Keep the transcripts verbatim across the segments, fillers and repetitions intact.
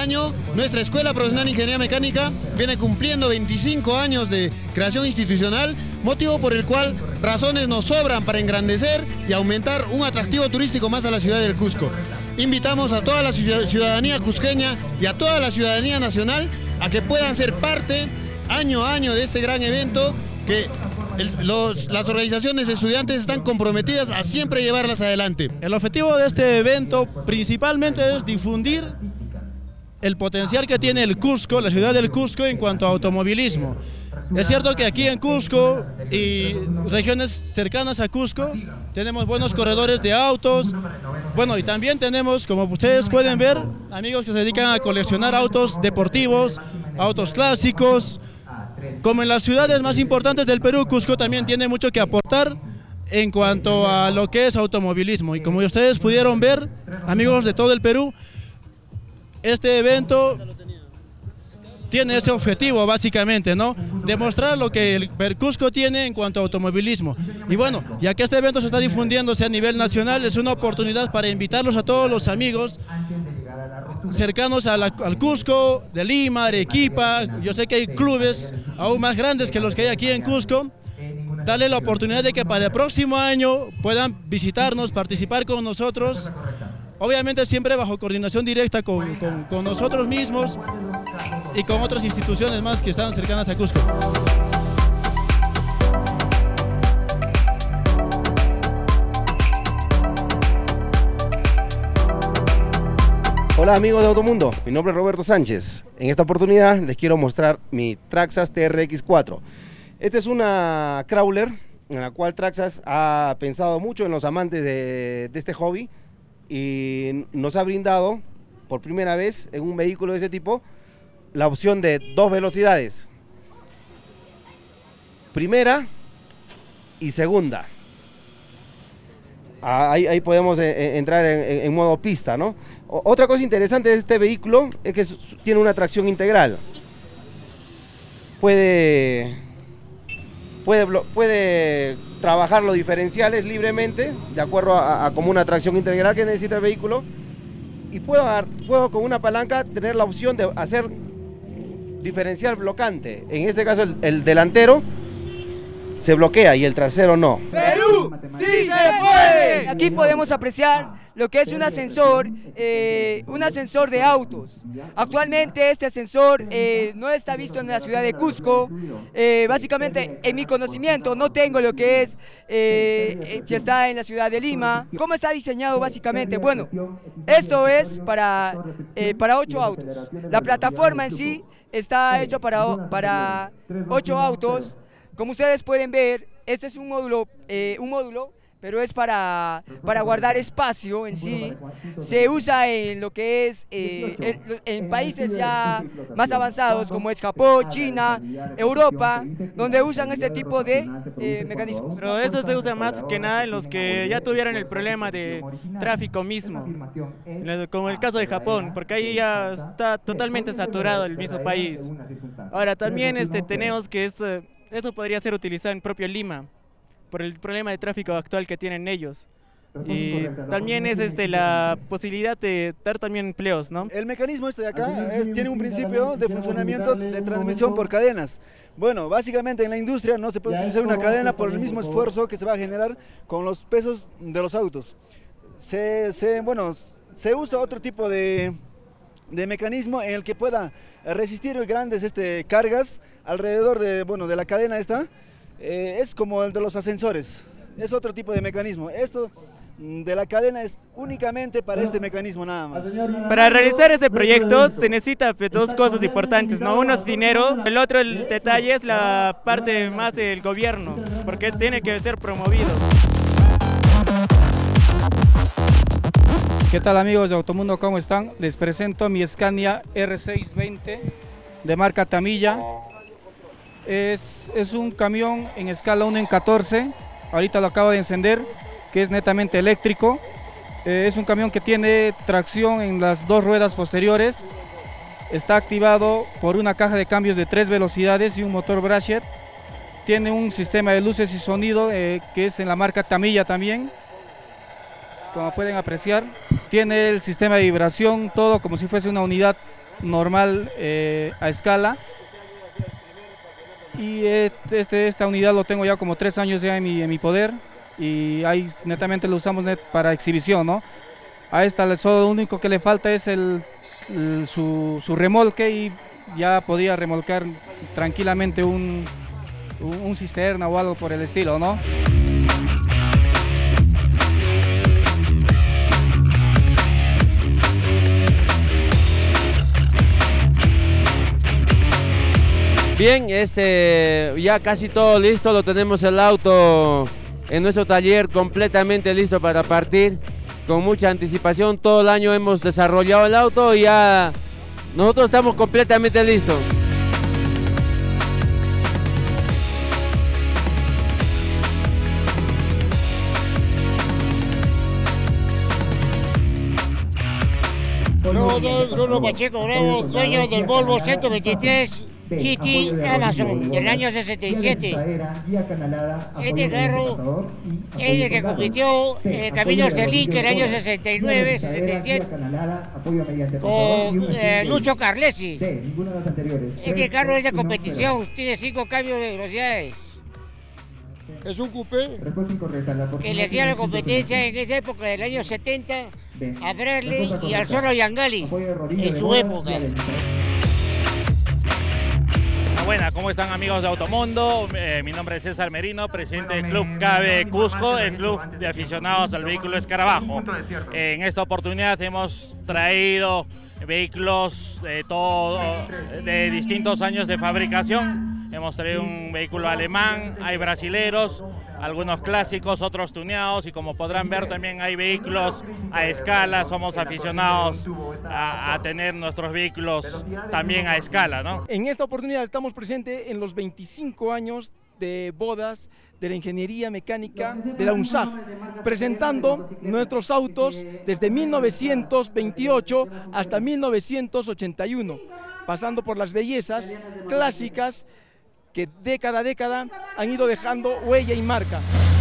año nuestra Escuela Profesional de Ingeniería Mecánica viene cumpliendo veinticinco años de creación institucional, motivo por el cual razones nos sobran para engrandecer y aumentar un atractivo turístico más a la ciudad del Cusco. Invitamos a toda la ciudadanía cusqueña y a toda la ciudadanía nacional a que puedan ser parte año a año de este gran evento que el, los, las organizaciones de estudiantes están comprometidas a siempre llevarlas adelante. El objetivo de este evento principalmente es difundir el potencial que tiene el Cusco, la ciudad del Cusco, en cuanto a automovilismo. Es cierto que aquí en Cusco y regiones cercanas a Cusco tenemos buenos corredores de autos, bueno, y también tenemos, como ustedes pueden ver, amigos que se dedican a coleccionar autos deportivos, autos clásicos. Como en las ciudades más importantes del Perú, Cusco también tiene mucho que aportar en cuanto a lo que es automovilismo. Y como ustedes pudieron ver, amigos de todo el Perú, este evento tiene ese objetivo básicamente, ¿no? Demostrar lo que el Cusco tiene en cuanto a automovilismo. Y bueno, ya que este evento se está difundiéndose a nivel nacional, es una oportunidad para invitarlos a todos los amigos cercanos a la, al Cusco, de Lima, Arequipa. Yo sé que hay clubes aún más grandes que los que hay aquí en Cusco. Darle la oportunidad de que para el próximo año puedan visitarnos, participar con nosotros, obviamente siempre bajo coordinación directa con, con, con nosotros mismos y con otras instituciones más que están cercanas a Cusco. Hola amigos de Automundo, mi nombre es Roberto Sánchez. En esta oportunidad les quiero mostrar mi Traxxas T R X cuatro. Esta es una crawler en la cual Traxxas ha pensado mucho en los amantes de, de este hobby y nos ha brindado por primera vez en un vehículo de ese tipo la opción de dos velocidades, primera y segunda. Ahí, ahí podemos eh, entrar en, en, en modo pista, ¿no? O, otra cosa interesante de este vehículo es que tiene una tracción integral. Puede, puede, puede trabajar los diferenciales libremente, de acuerdo a, a como una tracción integral que necesita el vehículo. Y puedo, puedo con una palanca tener la opción de hacer diferencial blocante. En este caso el, el delantero se bloquea y el trasero no. ¡Perú, sí se puede! Aquí podemos apreciar lo que es un ascensor, eh, un ascensor de autos. Actualmente este ascensor eh, no está visto en la ciudad de Cusco. Eh, básicamente, en mi conocimiento, no tengo lo que es, eh, si está en la ciudad de Lima. ¿Cómo está diseñado básicamente? Bueno, esto es para, eh, para ocho autos. La plataforma en sí está hecha para, para ocho autos. Como ustedes pueden ver, este es un módulo, eh, un módulo, pero es para, para guardar espacio en sí. Se usa en lo que es, eh, en, en países ya más avanzados como es Japón, China, Europa, donde usan este tipo de eh, mecanismos. Pero esto se usa más que nada en los que ya tuvieron el problema de tráfico mismo, como el caso de Japón, porque ahí ya está totalmente saturado el mismo país. Ahora también este, tenemos que es... Esto podría ser utilizado en propio Lima, por el problema de tráfico actual que tienen ellos. Y también es este, la posibilidad de dar también empleos, ¿no? El mecanismo este de acá es, tiene un principio de funcionamiento de transmisión por cadenas. Bueno, básicamente en la industria no se puede utilizar una cadena por el mismo esfuerzo que se va a generar con los pesos de los autos. Se, se, bueno, se usa otro tipo de... de mecanismo en el que pueda resistir grandes este, cargas alrededor de, bueno, de la cadena esta. Eh, es como el de los ascensores, es otro tipo de mecanismo. Esto de la cadena es únicamente para este mecanismo nada más. Para realizar este proyecto se necesita dos cosas importantes, ¿no? Uno es dinero, el otro el detalle es la parte más del gobierno, porque tiene que ser promovido. ¿Qué tal amigos de Automundo? ¿Cómo están? Les presento mi Scania R seiscientos veinte de marca Tamilla. Es, es un camión en escala uno en catorce, ahorita lo acabo de encender, que es netamente eléctrico. Eh, es un camión que tiene tracción en las dos ruedas posteriores. Está activado por una caja de cambios de tres velocidades y un motor Brashet. Tiene un sistema de luces y sonido eh, que es en la marca Tamilla también. Como pueden apreciar, tiene el sistema de vibración, todo como si fuese una unidad normal eh, a escala. Y este, este, esta unidad lo tengo ya como tres años ya en mi, en mi poder, y ahí netamente lo usamos net para exhibición, ¿no? A esta solo lo único que le falta es el, el, su, su remolque, y ya podía remolcar tranquilamente un, un, un cisterna o algo por el estilo, ¿no? Bien, este, ya casi todo listo, lo tenemos el auto en nuestro taller completamente listo para partir. Con mucha anticipación, todo el año hemos desarrollado el auto y ya nosotros estamos completamente listos. Yo soy Bruno Pacheco Bravo, dueño del Volvo ciento veintitrés G T Amazon del año sesenta y siete. Este carro es el que compitió en Caminos de Link el año sesenta y nueve sesenta y siete con eh, Lucho Carlesi. Este carro es de competición, tiene cinco cambios de velocidades. Es un coupé Que le hacía la competencia en esa época del año setenta a Bradley y al Zorro Yangali en su época. Buenas, ¿cómo están amigos de Automundo? Eh, mi nombre es César Merino, presidente del Club Cabe Cusco, el club de aficionados al vehículo Escarabajo. Eh, en esta oportunidad hemos traído vehículos de, todo, de distintos años de fabricación. Hemos traído un vehículo alemán, hay brasileros, algunos clásicos, otros tuneados, y como podrán ver también hay vehículos a escala. Somos aficionados a, a tener nuestros vehículos también a escala, ¿no? En esta oportunidad estamos presentes en los veinticinco años de bodas de la Ingeniería Mecánica de la UNSAF, presentando nuestros autos desde mil novecientos veintiocho hasta mil novecientos ochenta y uno, pasando por las bellezas clásicas que década a década han ido dejando huella y marca.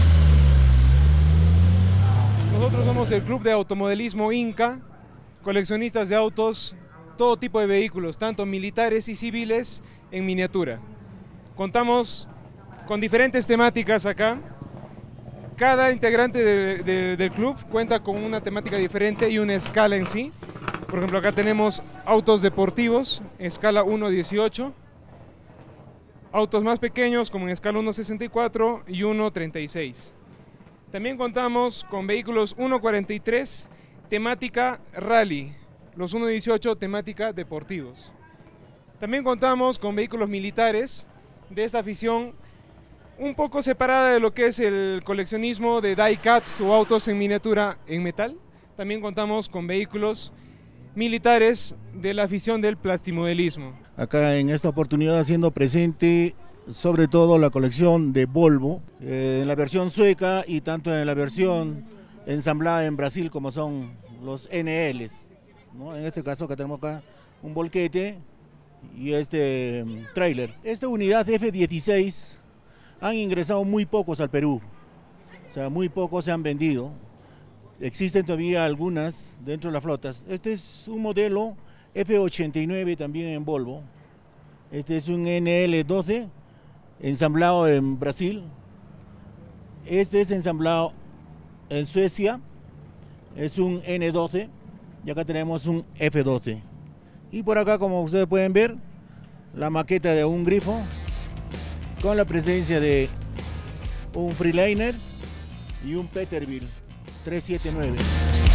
Nosotros somos el Club de Automodelismo Inca, coleccionistas de autos, todo tipo de vehículos, tanto militares y civiles en miniatura. Contamos con diferentes temáticas acá. Cada integrante de, de, del club cuenta con una temática diferente y una escala en sí. Por ejemplo, acá tenemos autos deportivos, escala uno dieciocho. Autos más pequeños como en escala uno sesenta y cuatro y uno treinta y seis. También contamos con vehículos uno cuarenta y tres, temática rally, los uno dieciocho temática deportivos. También contamos con vehículos militares de esta afición un poco separada de lo que es el coleccionismo de die-cuts o autos en miniatura en metal. También contamos con vehículos militares de la afición del plastimodelismo. Acá en esta oportunidad haciendo presente sobre todo la colección de Volvo, eh, en la versión sueca y tanto en la versión ensamblada en Brasil como son los N Ls, ¿no? En este caso que tenemos acá un volquete y este um, tráiler. Esta unidad F dieciséis han ingresado muy pocos al Perú, o sea, muy pocos se han vendido. Existen todavía algunas dentro de las flotas. Este es un modelo F ochenta y nueve también en Volvo. Este es un N L doce ensamblado en Brasil. Este es ensamblado en Suecia. Es un N doce y acá tenemos un F doce. Y por acá, como ustedes pueden ver, la maqueta de un grifo con la presencia de un Freeliner y un Peterbilt trescientos setenta y nueve.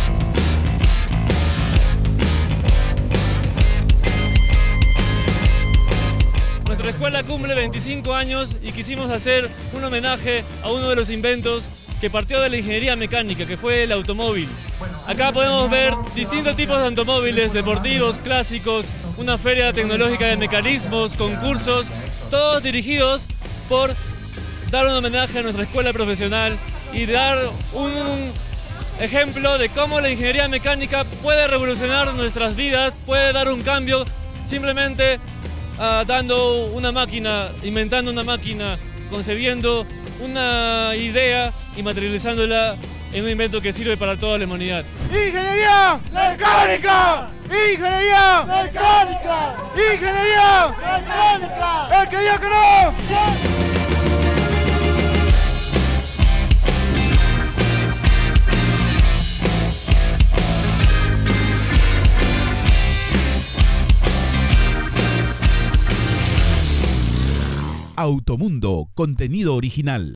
Nuestra escuela cumple veinticinco años y quisimos hacer un homenaje a uno de los inventos que partió de la ingeniería mecánica, que fue el automóvil. Acá podemos ver distintos tipos de automóviles, deportivos, clásicos, una feria tecnológica de mecanismos, concursos, todos dirigidos por dar un homenaje a nuestra escuela profesional y dar un ejemplo de cómo la ingeniería mecánica puede revolucionar nuestras vidas, puede dar un cambio simplemente uh, dando una máquina, inventando una máquina, concebiendo una idea y materializándola en un invento que sirve para toda la humanidad. ¡Ingeniería mecánica! ¡Ingeniería mecánica! ¡Ingeniería mecánica! ¡El que diga que no! Automundo, contenido original.